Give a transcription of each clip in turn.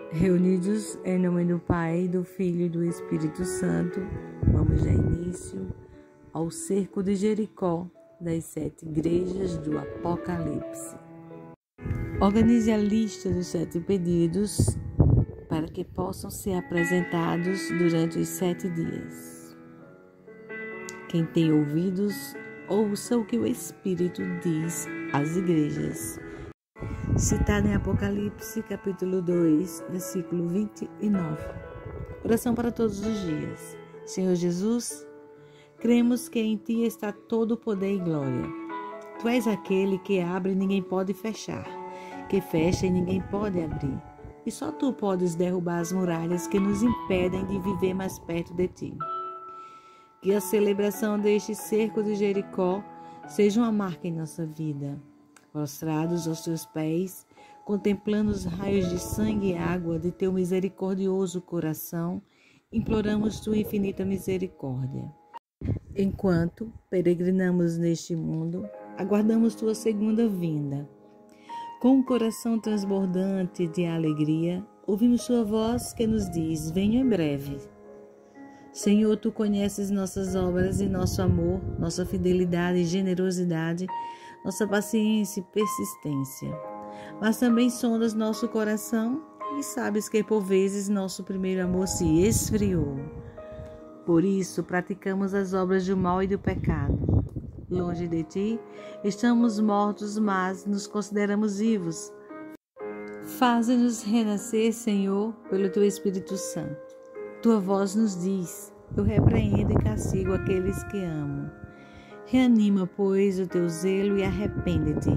Reunidos em nome do Pai, do Filho e do Espírito Santo, vamos dar início ao cerco de Jericó das 7 igrejas do Apocalipse. Organize a lista dos 7 pedidos para que possam ser apresentados durante os 7 dias. Quem tem ouvidos, ouça o que o Espírito diz às igrejas. Citado em Apocalipse, capítulo 2, versículo 29. Oração para todos os dias. Senhor Jesus, cremos que em Ti está todo o poder e glória. Tu és aquele que abre e ninguém pode fechar, que fecha e ninguém pode abrir. E só Tu podes derrubar as muralhas que nos impedem de viver mais perto de Ti. Que a celebração deste cerco de Jericó seja uma marca em nossa vida. Prostrados aos Teus pés, contemplando os raios de sangue e água de Teu misericordioso coração, imploramos Tua infinita misericórdia. Enquanto peregrinamos neste mundo, aguardamos Tua segunda vinda. Com um coração transbordante de alegria, ouvimos Tua voz que nos diz: venho em breve. Senhor, Tu conheces nossas obras e nosso amor, nossa fidelidade e generosidade, nossa paciência e persistência. Mas também sondas nosso coração e sabes que por vezes nosso primeiro amor se esfriou. Por isso praticamos as obras do mal e do pecado. Longe de Ti, estamos mortos, mas nos consideramos vivos. Faze-nos renascer, Senhor, pelo Teu Espírito Santo. Tua voz nos diz: eu repreendo e castigo aqueles que amo. Reanima, pois, o Teu zelo e arrepende-te.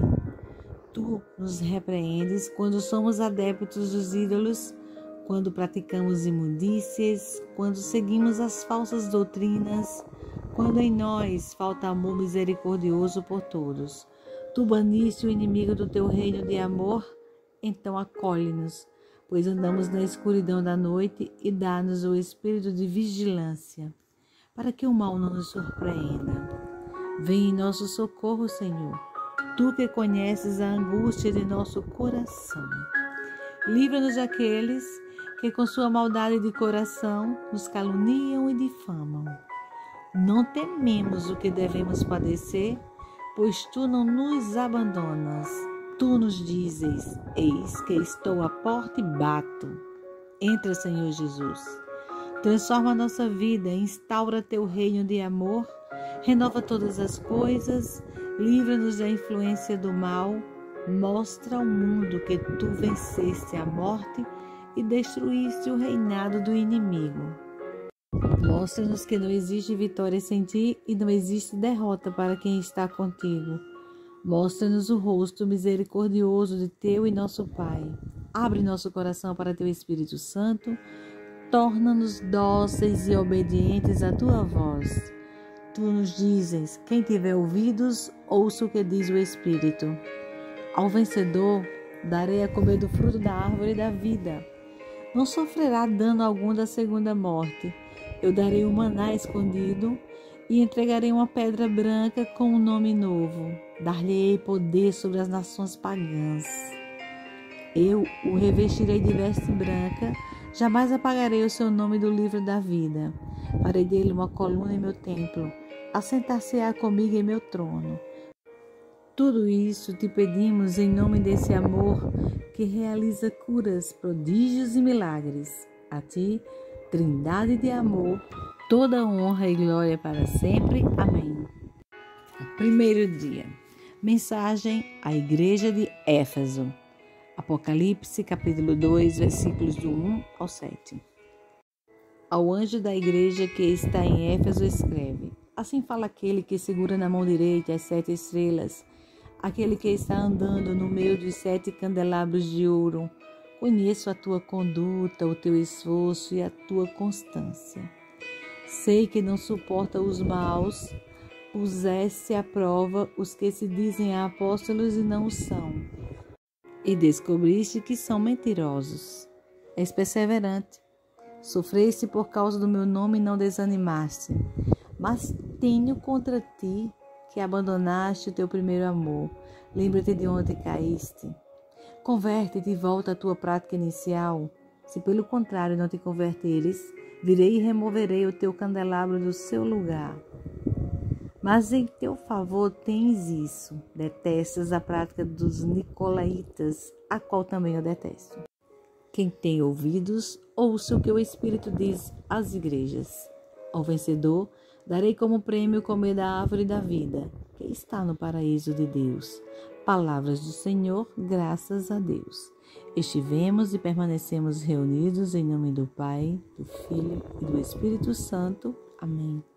Tu nos repreendes quando somos adeptos dos ídolos, quando praticamos imundícias, quando seguimos as falsas doutrinas, quando em nós falta amor misericordioso por todos. Tu baniste o inimigo do Teu reino de amor, então acolhe-nos, pois andamos na escuridão da noite, e dá-nos o espírito de vigilância, para que o mal não nos surpreenda. Vem em nosso socorro, Senhor, Tu que conheces a angústia de nosso coração. Livra-nos daqueles que com sua maldade de coração nos caluniam e difamam. Não tememos o que devemos padecer, pois Tu não nos abandonas. Tu nos dizes: eis que estou à porta e bato. Entra, Senhor Jesus. Transforma a nossa vida, instaura Teu reino de amor, renova todas as coisas, livra-nos da influência do mal, mostra ao mundo que Tu venceste a morte e destruíste o reinado do inimigo. Mostra-nos que não existe vitória sem Ti e não existe derrota para quem está contigo. Mostra-nos o rosto misericordioso de Teu e nosso Pai. Abre nosso coração para Teu Espírito Santo, torna-nos dóceis e obedientes à Tua voz. Tu nos dizes: quem tiver ouvidos, ouça o que diz o Espírito. Ao vencedor, darei a comer do fruto da árvore da vida. Não sofrerá dano algum da segunda morte. Eu darei um maná escondido e entregarei uma pedra branca com um nome novo. Dar-lhe-ei poder sobre as nações pagãs. Eu o revestirei de veste branca, jamais apagarei o seu nome do livro da vida. Farei dele uma coluna em meu templo, assentar-se-á comigo em meu trono. Tudo isso te pedimos em nome desse amor que realiza curas, prodígios e milagres. A Ti, Trindade de amor, toda honra e glória para sempre. Amém. Primeiro dia. Mensagem à Igreja de Éfeso. Apocalipse, capítulo 2, versículos do 1 ao 7. Ao anjo da igreja que está em Éfeso escreve: assim fala aquele que segura na mão direita as 7 estrelas, aquele que está andando no meio dos 7 candelabros de ouro. Conheço a tua conduta, o teu esforço e a tua constância. Sei que não suporta os maus, puseste à prova os que se dizem apóstolos e não o são, e descobriste que são mentirosos. És perseverante, sofreste por causa do meu nome e não desanimaste. Mas tenho contra ti que abandonaste o teu primeiro amor. Lembra-te de onde caíste. Converte-te e volta à tua prática inicial. Se pelo contrário não te converteres, virei e removerei o teu candelabro do seu lugar. Mas em teu favor tens isso, detestas a prática dos nicolaítas, a qual também eu detesto. Quem tem ouvidos, ouça o que o Espírito diz às igrejas. Ao vencedor, darei como prêmio comer da árvore da vida, que está no paraíso de Deus. Palavras do Senhor, graças a Deus. Estivemos e permanecemos reunidos em nome do Pai, do Filho e do Espírito Santo. Amém.